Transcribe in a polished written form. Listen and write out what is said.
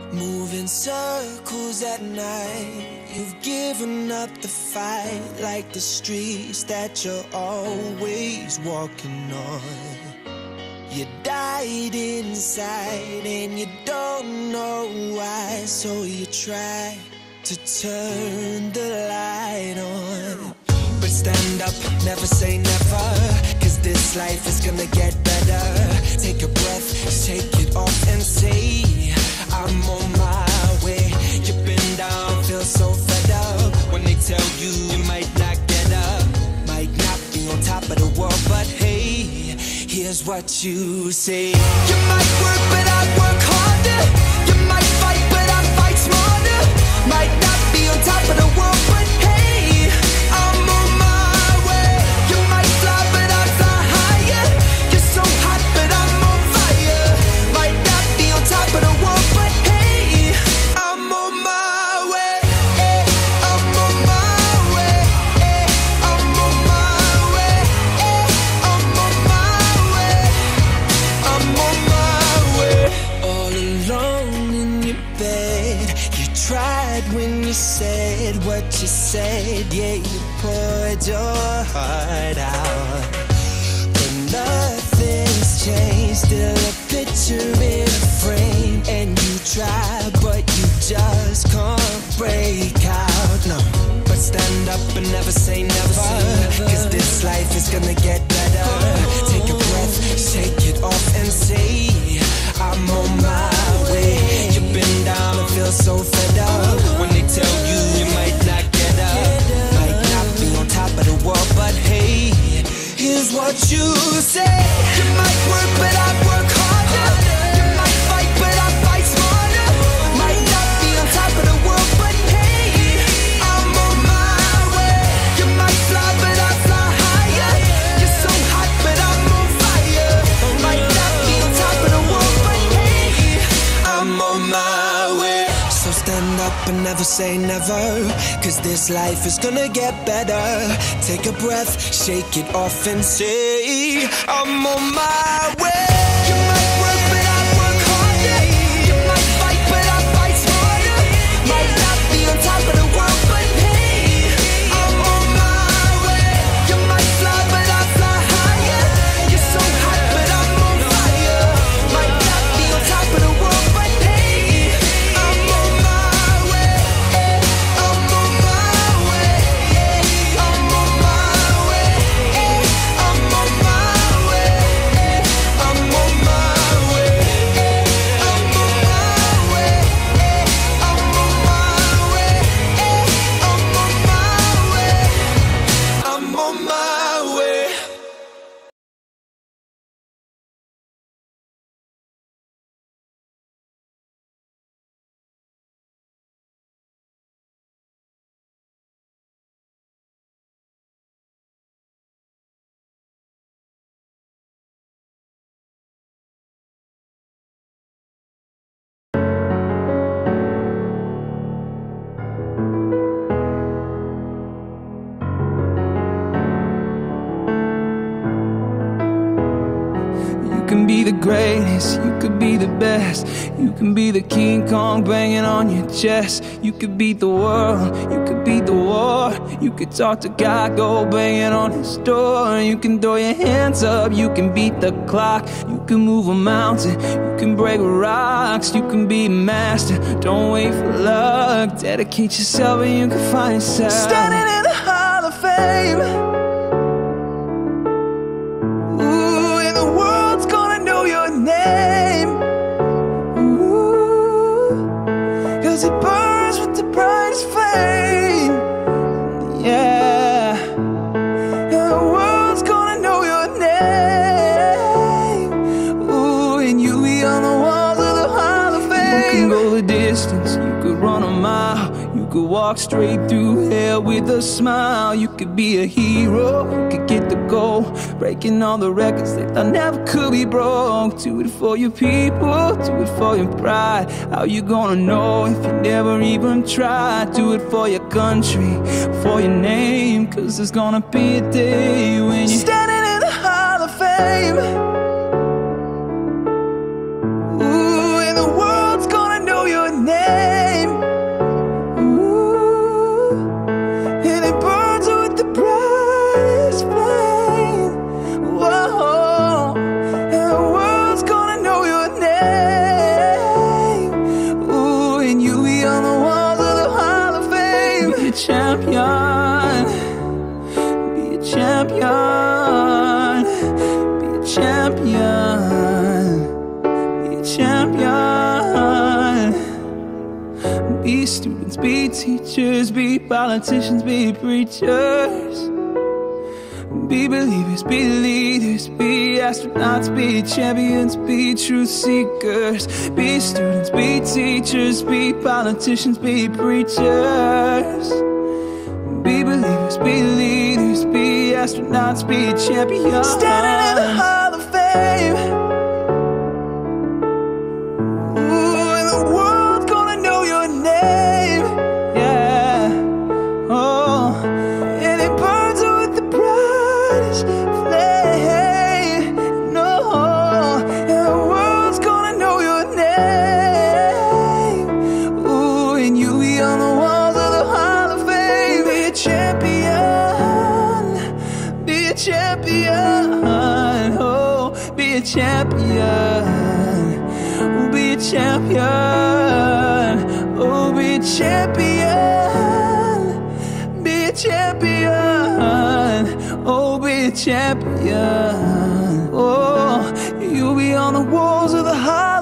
Moving circles at night, you've given up the fight, like the streets that you're always walking on. You died inside and you don't know why, so you try to turn the light on. But stand up, never say never, cause this life is gonna get better. Take a breath, shake it off and say, I'm on my way. You've been down, feel so fed up. When they tell you you might not get up, might not be on top of the world, but hey, here's what you say. You might work, but I work harder. You might fight, but I fight smarter. Might not be on top of the world, but hey, I'm on my way. You might fly, but I fly higher. You're so hot, but I'm on fire. Might not be on top of the world, but hey, I'm on my way. I'm on my way. I'm on my way. I'm on my way. I'm on my way. All alone in your bed, you tried when you said what you said. Yeah, you poured your heart out, but nothing's changed. Still a picture in a frame, and you try, but you just can't break out. No, but stand up and never say never, cause this life is gonna get better. Take a breath, shake it off and say, I'm on my way. You've been down and feel so fed up. When they tell you you might not get up, might not be on top of the world, but hey, here's what you say. You might work, but I work harder. You might fight, but I fight smarter. Might not be on top of the world, but hey, I'm on my way. You might fly, but I fly higher. You're so hot, but I'm on fire. Might not be on top of the world, but hey, I'm on my way. So stand up and never say never, cause this life is gonna get better. Take a breath, shake it off and say, I'm on my way. You might work, but I work harder. You might fight, but I fight smarter. Might not be on top of the world, but hey, I'm on my way. You might fly, but I fly higher. You're so hot, but I'm on fire. Might not be on top of the world, but hey, I'm on my way. I'm on my way. I'm on my way. I'm on my way. I'm on my way. I'm on my way. I'm on my way. I'm on my way. I'm on my way. You can be the greatest, you could be the best. You can be the King Kong banging on your chest. You could beat the world, you could beat the war. You could talk to God, go banging on his door. You can throw your hands up, you can beat the clock. You can move a mountain, you can break rocks. You can be a master, don't wait for luck. Dedicate yourself and you can find yourself standing in the Hall of Fame. Ooh, and the world's gonna know your name. Ooh, cause it burns with the brightest flame. Yeah, and the world's gonna know your name. Ooh, and you'll be on the walls of the Hall of Fame. You can go the distance, you could run a mile. You could walk straight through hell with a smile. You could be a hero, you could get the goal, breaking all the records that thought never could be broke. Do it for your people, do it for your pride. How you gonna know if you never even tried? Do it for your country, for your name, cause there's gonna be a day when you're standing in the Hall of Fame. Ooh, and the world's gonna know your name. champion. Be students, be teachers, be politicians, be preachers. Be believers, be leaders, be astronauts, be champions, be truth seekers. Be students, be teachers, be politicians, be preachers. Be believers, be leaders, be astronauts, be champions. Standing in the Hall of Fame. Ooh, and the world's gonna know your name. Yeah, oh, and it burns with the brightest flame. No, and the world's gonna know your name. Ooh, and you'll be on the walls of the Hall of Fame. Be a champion, be a champion, oh, be a champion, oh, be a champion, oh, be a champion, be a champion, oh, be a champion, oh, you'll be on the walls of the Hall